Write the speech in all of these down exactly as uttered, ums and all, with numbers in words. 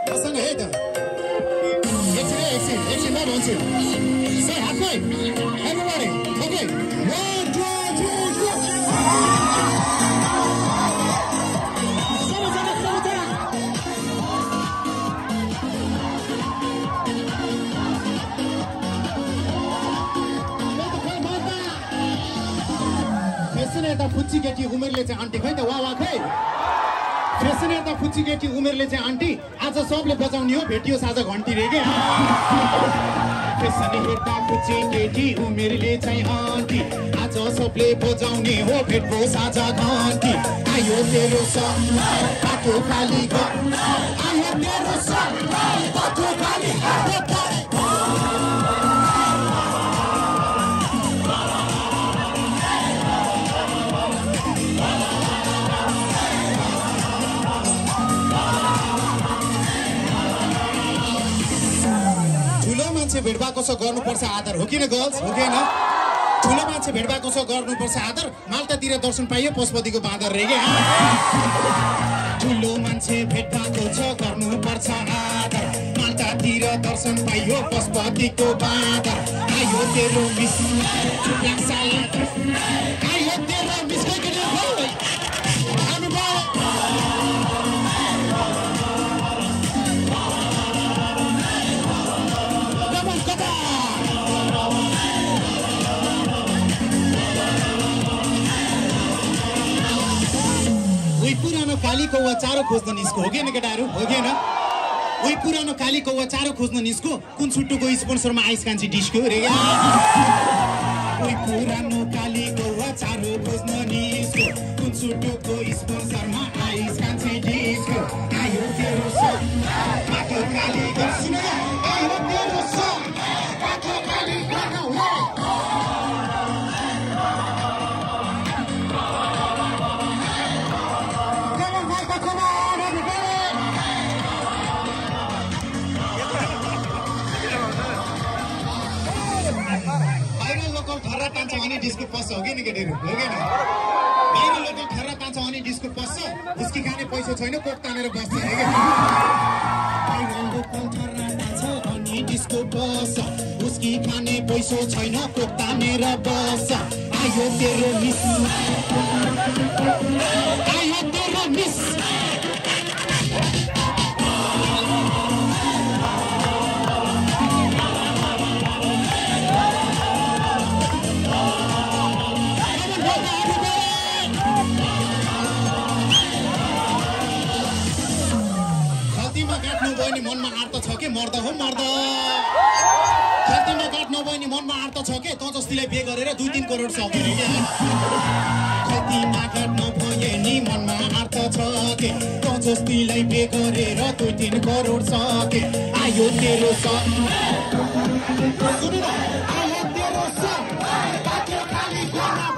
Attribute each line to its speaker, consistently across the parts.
Speaker 1: मसँग है त एकछिन एकछिन एकछिन म भन्छु Say high five everybody okay one two three four fashion हेर्दा फुच्ची केटी उमेरले चाहिँ आन्टी खै त वा वा खै फेसन हेर्दा फुच्ची केटी उमेरले चाहिँ आन्टी आज सबले बजाउने हो भेटियो साझा घन्टी रे के फेसन हेर्दा फुच्ची केटी उमेरले चाहिँ आन्टी आज सबले बजाउने हो भेटको साझा घन्टी आयो तेरो सँग बाटो खाली घर आयो तेरो सँग बाटो खाली घर मान्छे भेटबाको छ गर्नुपर्छ आदर हो किन गर्ल्स हो किन ठुलो मान्छे भेटबाको छ गर्नुपर्छ आदर माल्टातिर दर्शन पाइयो पशुपतिको बाँदर रे के ठुलो मान्छे भेटबाको छ गर्नुपर्छ आदर माल्टातिर दर्शन पाइयो पशुपतिको बाँदर आयो तेरो मिस आयो तेरो मिस पुरानो काली कौवा चारो खोज्न निस्को हो किन केटाहरू हो किन उही पुरानो काली कौवा चारो खोज्न निस्को कुन छुट्टुको स्पोन्सरमा आइस कान्छी डिस्को रे उही पुरानो काली कौवा चारो खोज्न निस्को कुन छुट्टुको स्पोन्सरमा आइस कान्छी डिस्को आयो तेरो सँग बाटो काली गर्छिन आयो तेरो सँग बाटो काली गर्न डिस्को पस्छ हो कि नि केटीहरू हो कि न बाहिर लोकल खर्रा तान्छ अनि डिस्को पस्छ उसकी खाने पैसा छैन कोक तानेर बस्छ अरे के बाहिर लोकल खर्रा तान्छ अनि डिस्को पस्छ उसकी खाने पैसा छैन कोक तानेर बस्छ आयो तेरो मिस आयो तेरो मिस मनमा आर्त छ के मर्दा हो मर्दा खल्तीमा काट नभए मनमा आर्त छ के त जस्तीलाई बिहे गरेर दुई तीन करोड सक्यो रे खल्तीमा काट नभए नि मनमा आर्त छ के त जस्तीलाई बिहे गरेर दुई तीन करोड सके आयो तेरो सँग सुन न आयो तेरो सँग बाटो खाली गर्न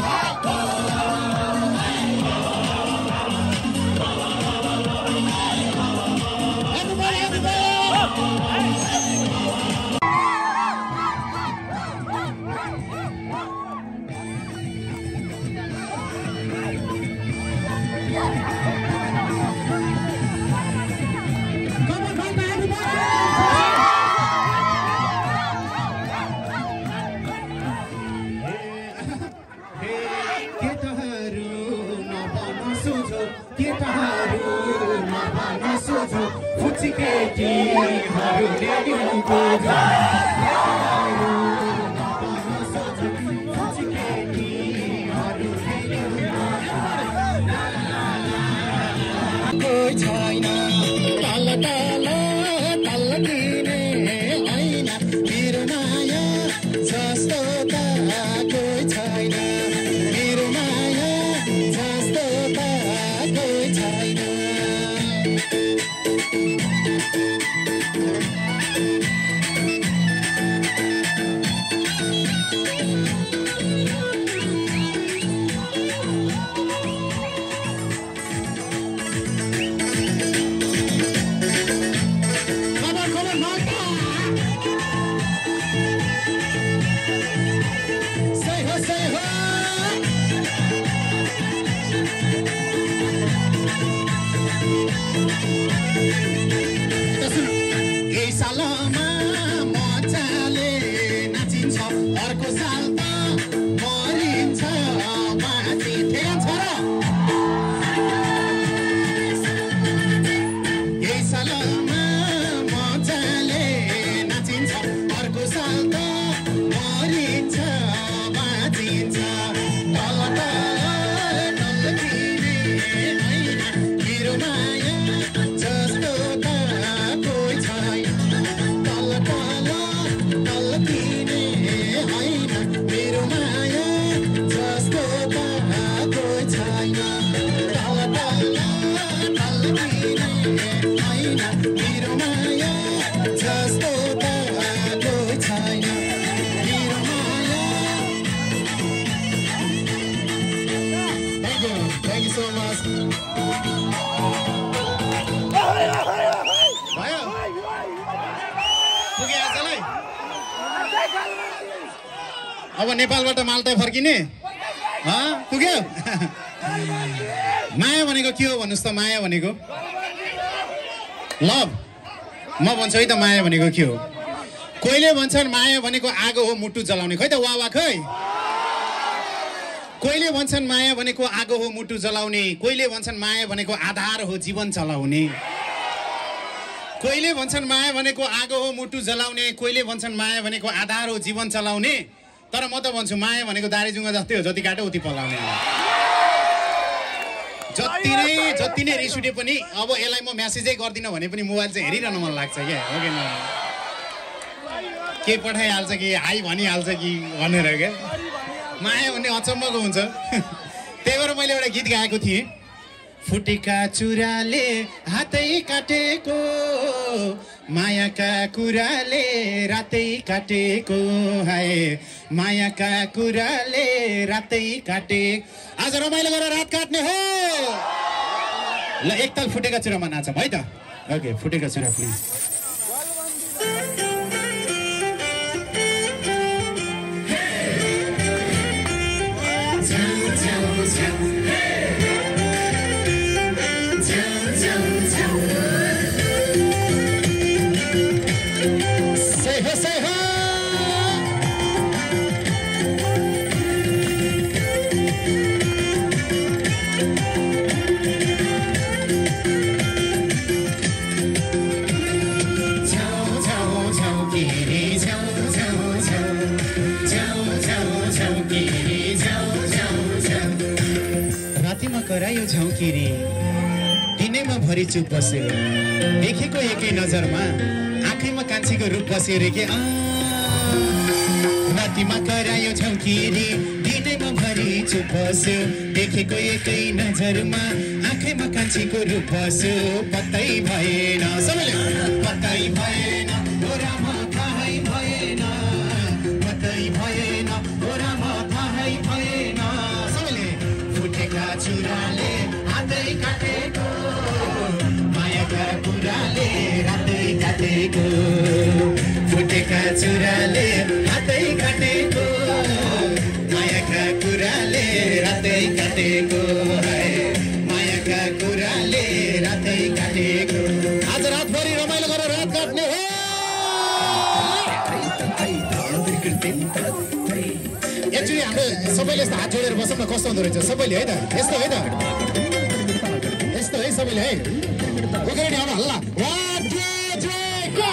Speaker 1: सालमा मजाले नाचिन्छ अर्को साल त मरिन्छ बाँची ठेगान्छ र यही सालमा मजाले नाचिन्छ अर्को साल त मरिन्छ बाँचिन्छ तल तल तल्किने होइन मेरो माया जस्तो त कोही छैन तल तल तल्किने होइन मेरो माया जस्तो त कोही छैन तल तल तल्किने होइन मेरो माया जस्तो त कोही छैन मेरो माया Thank you. Thank you so much. भयो पुगे आजलाई अब नेपालबाट माल्टा फर्किने पुग्यो माया भनेको के हो भन्नुहोस् त माया भनेको लभ म भन्छु है त माया भनेको के हो कोहीले भन्छन् माया भनेको आगो हो मुटु जलाउने खै त वा वा खै कोहीले भन्छन् माया भनेको आगो हो मुटु जलाउने कोहीले भन्छन् माया भनेको आधार हो जीवन चलाउने कोहीले भन्छन् माया भनेको आगो हो मुटु जलाउने कोहीले भन्छन् माया भनेको आधार हो जीवन चलाउने तर म त भन्छु माया भनेको दारीजुङ्गा जस्तै हो जति काटो उति पलाउने जति नै जति नै रिस उठे पनि अब यसलाई म म्यासेजै गर्दिनँ भने पनि मोबाइल चाहिँ हेरिरहनु मन लाग्छ क्या हो कि के पठाइहाल्छ कि हाई भनिहाल्छ कि भनेर क्या माया भन्ने अचम्मको हुन्छ त्यही भएर मैले एउटा गीत गाएको थिएँ फुटेका चुराले हातै काटेको मायाका कुराले रातै काटेको हाय मायाका कुराले रातै काटे आज रमाइलो गरेर रात काट्ने हो ल एकताल फुटेका चुरामा नाचौँ है त ओके फुटेका चुरा प्लिज करायो झौकिरी दिनैमा भरि चुप बस्यो देखेको एकै नजरमा आँखैमा कान्छीको रूप बस्यो रे के रातिमा करायो झौकिरी दिनैमा भरि चुप बस्यो देखेको एकै नजरमा आँखैमा कान्छीको रूप बस्यो पत्तै भएन सबैले पत्तै भएन ओरामा थाहै भएन पत्तै भएन ओरामा थाहै भएन सबैले फुटेका चुराले हातै काटेको मायाका कुराले रातै काटेको फुटेका चुराले हातै काटेको मायाका कुराले रातै काटेको मायाका कुराले रातै काटेको आज रातभरि रमाइलो गरेर रात काट्ने हो एक्चुअली हाम्रो सबैले यस्तो हात जोडेर बसौँ न कस्तो हुँदो रहेछ सबैले है त यस्तो है त यस्तो है सबैले है ओके नि आउनु हल्ला वान टू थ्री गो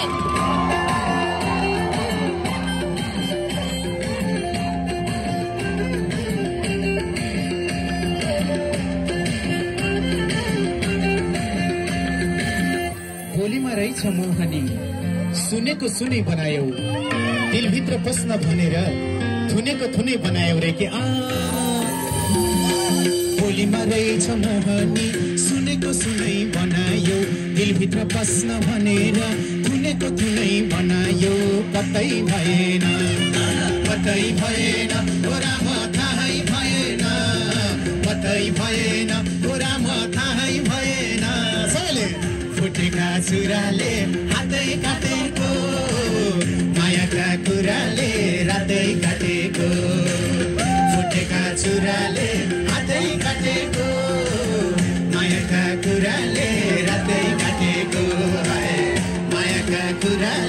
Speaker 1: बोलीमा रहेछ मोहनी सुनेको सुनै बनायौ दिलभित्र पस्न भनेर थुनेको थुनै बनायौ रे के बोलीमा रहेछ मोहनी सुनेको सुनै बनायौ दिलभित्र पस्न भनेर थुनेको थुनै बनायौ कतै भएन कतै भएन ओरामा थाहै भएन कतै भएन ओरामा थाहै भएन सबैले फुटेका चुराले हातै काटेको मायाका कुराले रातै काटेको फुटेका चुराले हातै काटेको मायाका कुराले रातै काटेको मायाका कुरा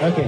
Speaker 1: ओके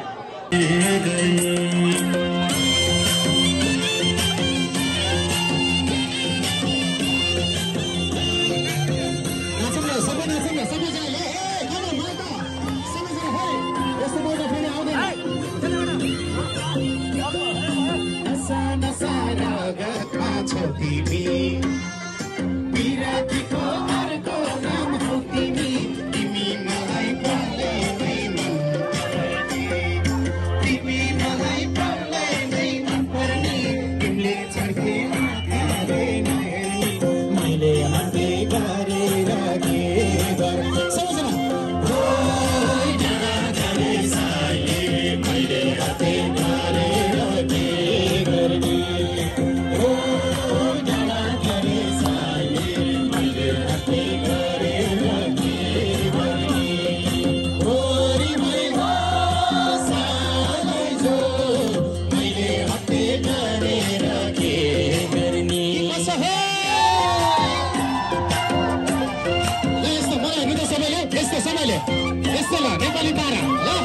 Speaker 1: नेपाली तारा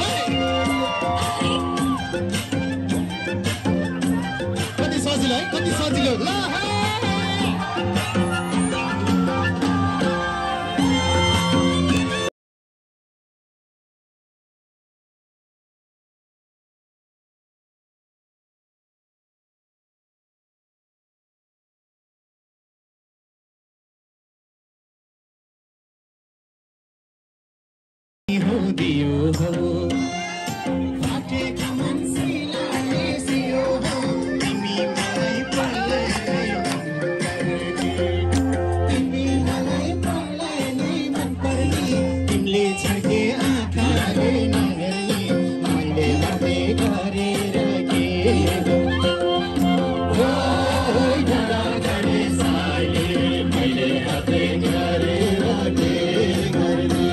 Speaker 1: कति सजिलो है कति सजिलो ल हो दियो हो फाटेका मान्छेलाई सियो हो तिमी मलाई पल्लै तिमी मलाई पल्लै नै मन पर्ने तिमीले छड्के आँखाले नहेर्ने मैले हाते गरेर के डाँडा गरे साले मैले हाते गरेर के गर्ने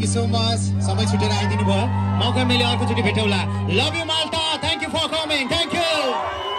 Speaker 1: यू सो मच समय छुटेर आइदिनु भयो मौका मिले अर्कोचोटि भेटौँला love you Malta thank you for coming thank you